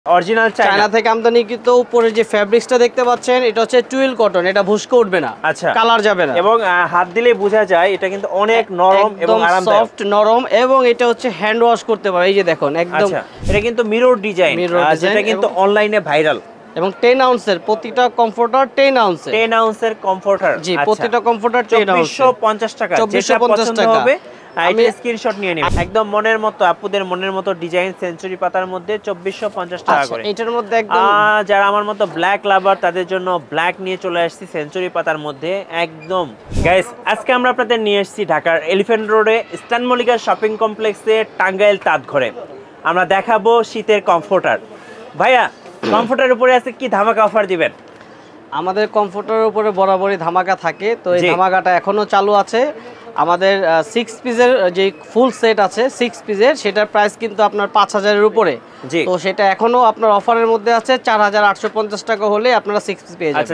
Original China থেকে আমদানিকৃত। উপরে যে ফ্যাব্রিক্সটা দেখতে পাচ্ছেন এটা হচ্ছে টুইল কটন, এটা ভুস্কো উঠবে না, আচ্ছা কালার যাবে না, এবং হাত দিলে বোঝা যায় এটা কিন্তু অনেক নরম এবং আরামদায়ক, সফট নরম, এবং এটা হচ্ছে হ্যান্ড ওয়াশ করতে পারে। এই যে দেখুন একদম। আচ্ছা, এটা কিন্তু মিরর ডিজাইন, যেটা কিন্তু অনলাইনে ভাইরাল। এবং 10 আউন্সের প্রতিটা কমফোর্টার 10 আউন্সের 10 আউন্সের কমফোর্টার। জি, প্রতিটা কমফোর্টার 10 আউন্স 2450 টাকা। যেটা পছন্দ হবে আমি স্ক্রিনশট নিয়ে নিব। একদম মনের মতো, আপুদের মনের মতো ডিজাইন, সেঞ্চুরি পাতার মধ্যে 2450 টাকা করে। এটার মধ্যে একদম যারা আমার মতো ব্ল্যাক লাভার তাদের জন্য ব্ল্যাক নিয়ে চলে আসছি সেঞ্চুরি পাতার মধ্যে একদম। গাইস, আজকে আমরা আপনাদের নিয়ে এসেছি ঢাকার এলিফ্যান্ট রোডে স্ট্যান্ড মল্লিকা শপিং কমপ্লেক্সে টাঙ্গাইল তাঁত ঘরে। আমরা দেখাবো শীতের কমফোর্টার। ভাইয়া, কমফোর্টারের উপরে আছে কি ধামাকা অফার দিবেন? আমাদের কমফোর্টারের উপরে বরাবরই ধামাকা থাকে, তো এই ধামাকাটা এখনো চালু আছে। আমাদের 6 পিসের যে ফুল সেট আছে 6 পিসের, সেটার প্রাইস কিন্তু আপনার 5000 এর উপরে। তো সেটা এখনো আপনার অফারের মধ্যে আছে। 4850 টাকা হলে আপনারা 6 পিস পেয়ে যাবেন। আচ্ছা,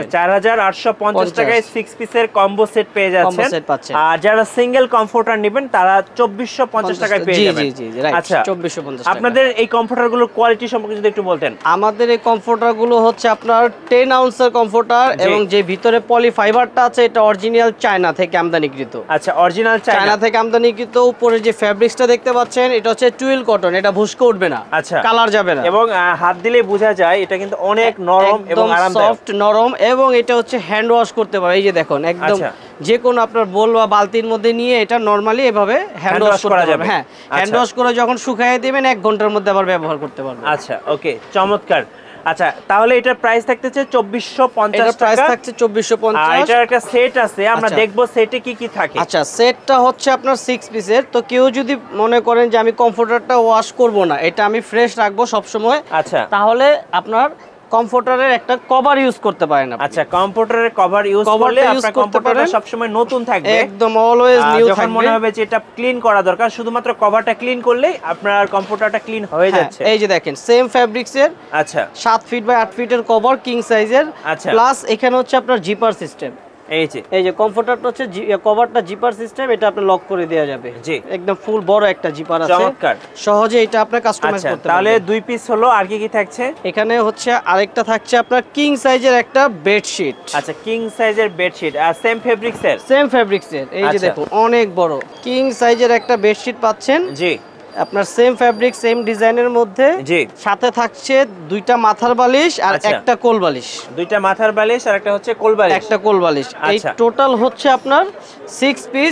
4850 টাকায় 6 পিসের কম্বো সেট পেয়ে যাচ্ছেন। আর যারা সিঙ্গেল কমফোর্টার নেবেন তারা 2450 টাকায় পেয়ে যাবেন। জি জি জি, রাইট। আচ্ছা, 2450 টাকা। আপনাদের এই কমফোর্টারগুলোর কোয়ালিটি সম্পর্কে যদি একটু বলতেন। আমাদের এই কমফোর্টারগুলো হচ্ছে আপনার 10 আউন্সের কমফোর্টার, এবং যে ভিতরে পলি ফাইবারটা আছে এটা অরিজিনাল চায়না থেকে আমদানিকৃত। আচ্ছা, অরিজিনাল চায়না থেকে আমদানিকৃত। উপরে যে ফ্যাব্রিক্সটা দেখতে পাচ্ছেন এটা হচ্ছে টুইল কটন, এটা ভুস্কো উঠবে না, আচ্ছা, কালার যাবে না, এবং হাত দিলে বোঝা যায় এটা কিন্তু অনেক নরম এবং আরামদায়ক, সফট নরম, এবং এটা হচ্ছে হ্যান্ড ওয়াশ করতে পারে। এই যে দেখুন একদম যে কোনো আপনার বোল বা বালতির মধ্যে নিয়ে এটা নরমালি এভাবে হ্যান্ড ওয়াশ করা যাবে। হ্যাঁ, হ্যান্ড ওয়াশ করে যখন শুকায় দিবেন 1 ঘন্টার মধ্যে আবার ব্যবহার করতে পারবেন। আচ্ছা, ওকে, চমৎকার। আচ্ছা, তাহলে এটার প্রাইস থাকতেছে 2450 টাকা। প্রাইস থাকছে 2450। এটার একটা সেট আছে, আমরা দেখব সেটে কি কি থাকে। আচ্ছা, সেটটা হচ্ছে আপনার 6 পিসের। তো কেউ যদি মনে করেন যে আমি কমফোর্টারটা ওয়াশ করব না, এটা আমি ফ্রেশ রাখবো সব সময়, আচ্ছা, তাহলে আপনার কমফোর্টারের একটা কভার ইউজ করতে পারেন আপনি। আচ্ছা, কমফোর্টারের কভার ইউজ করলে আপনার কমফোর্টারটা সব সময় নতুন থাকবে, একদম অলওয়েজ নিউ থাকবে। যখন মনে হবে যে এটা ক্লিন করা দরকার, শুধুমাত্র কভারটা ক্লিন করলেই আপনার কমফোর্টারটা ক্লিন হয়ে যাচ্ছে। এই যে দেখেন সেম ফ্যাব্রিক্সের, আচ্ছা, 7 ফিট বাই 8 ফিটের কভার, কিং সাইজের, আচ্ছা, প্লাস এখানে হচ্ছে আপনার জিপার সিস্টেম। এই যে কমফোর্টারটা হচ্ছে কভারটা জিপার সিস্টেম, এটা আপনি লক করে দেওয়া যাবে। জি, একদম ফুল বড় একটা জিপার আছে, চমৎকার, সহজে এটা আপনি কাস্টমাইজ করতে পারবেন। তাহলে 2 পিস হলো, আর কি কি থাকছে? এখানে হচ্ছে আরেকটা থাকছে আপনার কিং সাইজের একটা বেডশিট। আচ্ছা, কিং সাইজের বেডশিট, আর সেম ফেব্রিক্সের। এই যে দেখুন অনেক বড় কিং সাইজের একটা বেডশিট পাচ্ছেন। জি, আপনার সেম ফ্যাব্রিক সেম ডিজাইনের মধ্যে। জি, সাথে থাকছে 2টা মাথার বালিশ আর একটা কোল বালিশ। 2টা মাথার বালিশ আর একটা হচ্ছে কোল বালিশ, একটা কোল বালিশ। এই টোটাল হচ্ছে আপনার 6 পিস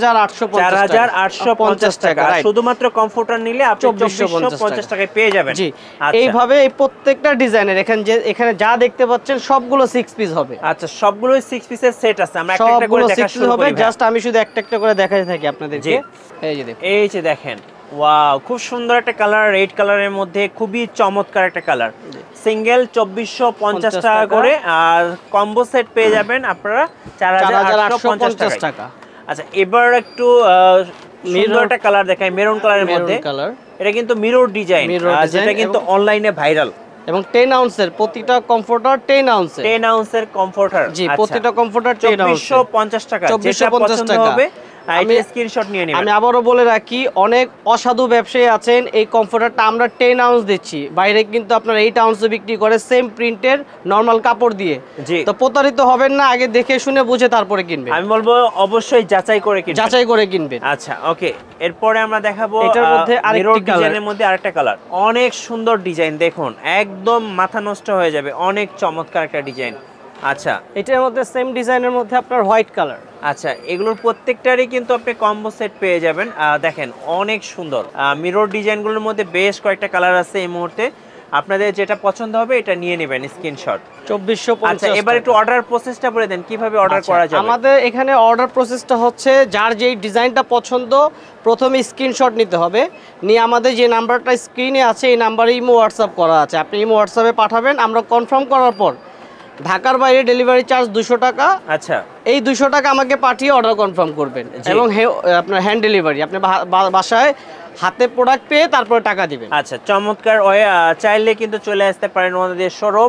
4850 টাকা। আর শুধুমাত্র কমফোর্টার নিলে আপনি 2450 টাকায় পেয়ে যাবেন। জি, এইভাবে এই প্রত্যেকটা ডিজাইনের এখানে যা দেখতে পাচ্ছেন সবগুলো 6 পিস হবে। আচ্ছা, সবগুলোই 6 পিসের সেট আছে, আমরা একটা একটা করে দেখা শুরু করি। জাস্ট আমি শুধু একটা একটা করে দেখাতে থাকি আপনাদেরকে। এই যে দেখেন, ওয়াও, খুব সুন্দর একটা কালার, রেড কালারের মধ্যে খুবই চমৎকার একটা কালার। সিঙ্গেল 2450 টাকা করে, আর কম্বো সেট পেয়ে যাবেন আপনারা 4850 টাকা। আচ্ছা, এবার একটু সুন্দর একটা কালার দেখাই, মেরুন কালারের মধ্যে। এটা কিন্তু মিরর ডিজাইন, যেটা কিন্তু অনলাইনে ভাইরাল। এবং 10 আউন্সের প্রতিটা কমফোর্টার 10 আউন্সের কমফোর্টার। জি, প্রতিটা কমফোর্টার 2450 টাকা। যেটা পছন্দ হবে আমি স্ক্রিনশট নিয়ে নিব। আমি আবারো বলে রাখি, অনেক অসাধু ব্যবসায়ী আছেন, এই কমফোর্টারটা আমরা 10 আউন্স দিচ্ছি, বাইরে কিন্তু আপনারা 8 আউন্সে বিক্রি করে সেম প্রিন্টের নরমাল কাপড় দিয়ে। তো প্রতারিত হবেন না, আগে দেখে শুনে বুঝে তারপরে কিনবেন। আমি বলবো অবশ্যই যাচাই করে কিনবেন। আচ্ছা, ওকে, এরপরে আমরা দেখাবো এটার মধ্যে আরেকটা ডিজাইনের মধ্যে আরেকটা কালার। অনেক সুন্দর ডিজাইন, দেখুন একদম মাথা নষ্ট হয়ে যাবে, অনেক চমৎকার একটা ডিজাইন। আচ্ছা, এটার মধ্যে সেম ডিজাইনের মধ্যে আপনার হোয়াইট কালার। আচ্ছা, এগুলোর প্রত্যেকটারই কিন্তু আপনি কম্বো সেট পেয়ে যাবেন। দেখেন অনেক সুন্দর মিরর ডিজাইনগুলোর মধ্যে বেশ কয়েকটা কালার আছে। এই মুহূর্তে আপনাদের যেটা পছন্দ হবে এটা নিয়ে নেবেন স্ক্রিনশট। 2450। আচ্ছা, এবার একটু অর্ডার প্রসেসটা বলে দেন, কিভাবে অর্ডার করা যাবে? আমাদের এখানে অর্ডার প্রসেসটা হচ্ছে, যার যেই ডিজাইনটা পছন্দ প্রথমে স্ক্রিনশট নিতে হবে, নিয়ে আমাদের যে নাম্বারটা স্ক্রিনে আছে এই নাম্বারে ইমো হোয়াটসঅ্যাপ করা আছে, আপনি ইমো হোয়াটসঅ্যাপে পাঠাবেন। আমরা কনফার্ম করার পর ঢাকার বাইরে ডেলিভারি চার্জ 200 টাকা। আচ্ছা, এই 200 টাকা আমাকে পাঠিয়ে অর্ডার কনফার্ম করবেন, এবং আপনার হ্যান্ড ডেলিভারি, আপনি বাসায় হাতে প্রোডাক্ট পেয়ে তারপরে টাকা দিবেন। আচ্ছা, চমৎকার। চাইলে কিন্তু চলে আসতে পারেন আমাদের showroom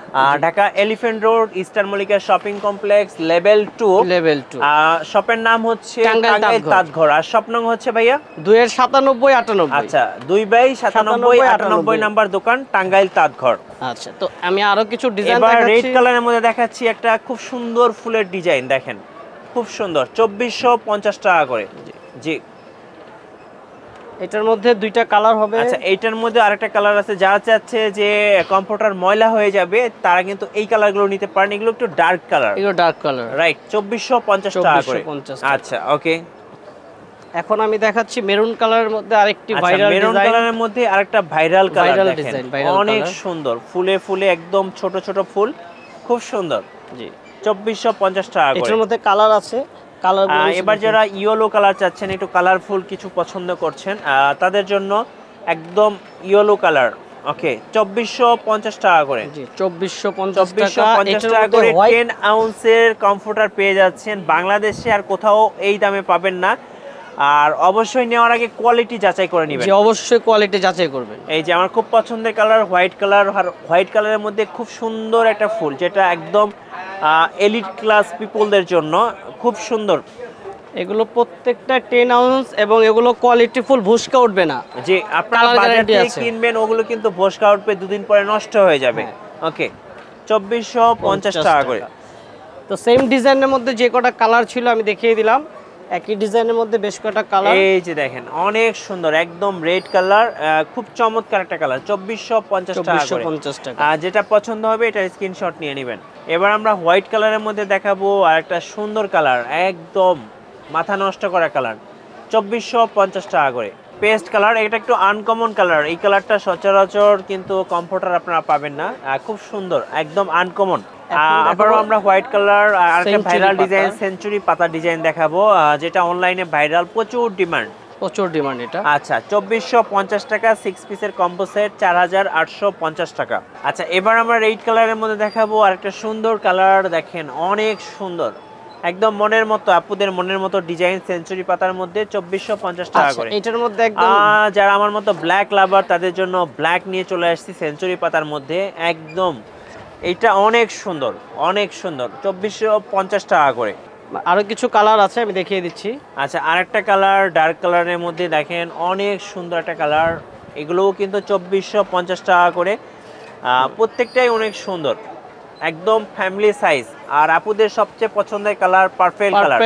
Dhaka elephant road eastern Mallika shopping complex level 2 শপের নাম হচ্ছে টাঙ্গাইল তাঁত ঘর। আর শপ নং হচ্ছে ভাইয়া 29798। আচ্ছা 2/9798 নাম্বার দোকান টাঙ্গাইল তাঁত ঘর। আচ্ছা তো আমি আরো কিছু ডিজাইন এবার দেখাচ্ছি। রেড কালারের মধ্যে দেখাচ্ছি একটা খুব সুন্দর ফুলের ডিজাইন, দেখেন খুব সুন্দর, 2450 টাকা করে। জি এটার মধ্যে দুইটা কালার হবে। আচ্ছা এইটার মধ্যে আরেকটা কালার আছে, যারা চাচ্ছে যে কমফোর্টার ময়লা হয়ে যাবে তারা কিন্তু এই কালারগুলো নিতে পারেন, এগুলো একটু ডার্ক কালার। এগুলো ডার্ক কালার, রাইট, 2450 টাকা করে। আচ্ছা ওকে, এখন আমি দেখাচ্ছি মেরুন কালারের মধ্যে আরেকটি ভাইরাল ডিজাইন। মেরুন কালারের মধ্যে আরেকটা ভাইরাল কালার দেখেন, অনেক সুন্দর, ফুলে ফুলে একদম ছোট ছোট ফুল, খুব সুন্দর। জি 2450 টাকা করে। এটার মধ্যে কালার আছে। এবার যারা ইয়েলো কালার চাচ্ছেন, একটু কালারফুল কিছু পছন্দ করছেন, তাদের জন্য একদম ইয়েলো কালার, ওকে 2450 টাকা করে। জি 2450 টাকা করে 10 আউন্সের কমফোর্টার পেয়ে যাচ্ছেন বাংলাদেশে, আর কোথাও এই দামে পাবেন না। আর অবশ্যই নেওয়ার আগে কোয়ালিটি যাচাই করে নেবেন। জি অবশ্যই কোয়ালিটি যাচাই করবেন। এই যে আমার খুব পছন্দের কালার হোয়াইট কালার, আর হোয়াইট কালারের মধ্যে খুব সুন্দর একটা ফুল, যেটা একদম এলিট ক্লাস পিপলদের জন্য খুব সুন্দর। এগুলো প্রত্যেকটা 10 আউন্স এবং এগুলো কোয়ালিটি ফুল, ভুসকা উঠবে না। জি আপনারা বাজার থেকে কিনবেন ওগুলো কিন্তু ভুসকা উঠবে, দুদিন পরে নষ্ট হয়ে যাবে। ওকে 2450 টাকা করে। তো সেম ডিজাইনের মধ্যে যে কটা কালার ছিল আমি দেখিয়ে দিলাম, একই ডিজাইনের মধ্যে বেশ কটা কালার। এই যে দেখেন অনেক সুন্দর, একদম রেড কালার, খুব চমৎকার একটা কালার, 2450 টাকা করে। যেটা পছন্দ হবে এটা স্ক্রিনশট নিয়ে নেবেন। এবার আমরা হোয়াইট কালারের মধ্যে দেখাবো আর একটা সুন্দর কালার, একদম মাথা নষ্ট করা কালার, 2450 টাকা করে। পেস্ট কালার, এটা একটু আনকমন কালার, এই কালারটা সচরাচর কিন্তু কমফোর্টার আপনারা পাবেন না, খুব সুন্দর, একদম আনকমন। আবারও আমরা হোয়াইট কালার আর একটা ভাইরাল ডিজাইন সেঞ্চুরি পাতা ডিজাইন দেখাবো, যেটা অনলাইনে ভাইরাল, প্রচুর ডিমান্ড এটা। আচ্ছা 2450 টাকা, 6 পিসের কম্বো সেট 4850 টাকা। আচ্ছা এবার আমরা রেড কালারের মধ্যে দেখাবো আর একটা সুন্দর কালার, দেখেন অনেক সুন্দর, একদম মনের মতো, আপুদের মনের মতো ডিজাইন, সেঞ্চুরি পাতার মধ্যে 2450 টাকা করে। এটার মধ্যে একদম যারা আমার মতো ব্ল্যাক লাভার তাদের জন্য ব্ল্যাক নিয়ে চলে আসছি সেঞ্চুরি পাতার মধ্যে, একদম এটা অনেক সুন্দর, অনেক সুন্দর, 2450 টাকা করে। আরো কিছু কালার আছে আমি দেখিয়ে দিচ্ছি। আচ্ছা আরেকটা কালার ডার্ক কালারের মধ্যে দেখেন অনেক সুন্দর একটা কালার, এগুলোও কিন্তু 2450 টাকা করে। প্রত্যেকটাই অনেক সুন্দর, একদম ফ্যামিলি সাইজ। আর আপুদের সবচেয়ে পছন্দের কালার পার্পল কালার,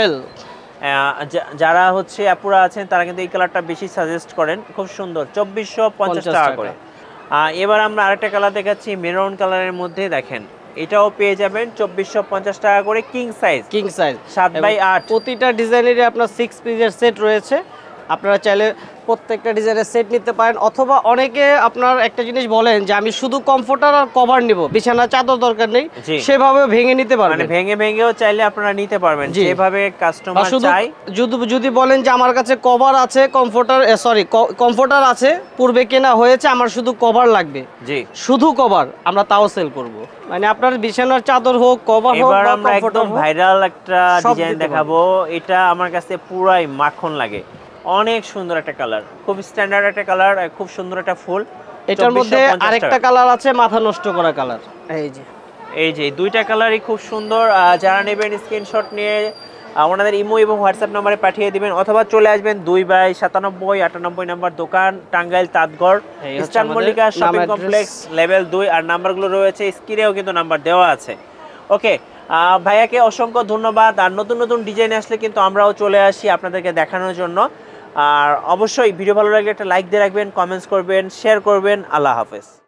যারা হচ্ছে আপুরা আছেন তারা কিন্তু এই কালারটা বেশি সাজেস্ট করেন, খুব সুন্দর, 2450 টাকা করে। এবার আমরা আরেকটা কালার দেখাচ্ছি মেরুন কালারের মধ্যে, দেখেন এটাও পেয়ে যাবেন 2450 টাকা করে, কিং সাইজ 7/8। প্রতিটা ডিজাইনেরই আপনার 6 পিসের সেট রয়েছে, আপনারা চাইলে প্রত্যেকটা ডিজাইনের সেট নিতে পারেন। অথবা অনেকে আপনার একটা জিনিস বলেন যে আমি শুধু কমফোর্টার আর কভার নিব, বিছানা চাদর দরকার নেই, সেভাবে ভেঙে নিতে পারবেন, মানে ভেঙেও চাইলে আপনারা নিতে পারবেন যেভাবে কাস্টমার চাই। যদি বলেন যে আমার কাছে কভার আছে, কমফোর্টার আছে, পূর্বে কেনা হয়েছে, আমার শুধু কভার লাগবে, শুধু কভার, আমরা তাও সেল করব। মানে আপনার বিছানার চাদর হোক, কভার হোক, এবার আমরা একদম ভাইরাল একটা ডিজাইন দেখাবো, এটা আমার কাছে পুরাই মাখন লাগে, অনেক সুন্দর একটা কালার, খুব স্ট্যান্ডার্ড একটা কালার, খুব সুন্দর একটা ফুল। এটার মধ্যে আরেকটা কালার আছে মাথা নষ্ট করা কালার, এই যে দুইটা কালারই খুব সুন্দর। যারা নেবেন স্ক্রিনশট নিয়ে ওনাদের ইমো এবং হোয়াটসঅ্যাপ নম্বরে পাঠিয়ে দিবেন, অথবা চলে আসবেন 2/9798 নাম্বার দোকান Tangail Tantghar eastern Mallika shopping complex level 2। আর নাম্বারগুলো রয়েছে স্ক্রিনেও কিন্তু নাম্বার দেওয়া আছে। ওকে ভাইয়াকে অসংখ্য ধন্যবাদ। আর নতুন নতুন ডিজাইন আসলে কিন্তু আমরাও চলে আসি আপনাদেরকে দেখানোর জন্য। আর অবশ্যই ভিডিও ভালো লাগলে একটা লাইক দিয়ে রাখবেন, কমেন্টস করবেন, শেয়ার করবেন। আল্লাহ হাফেজ।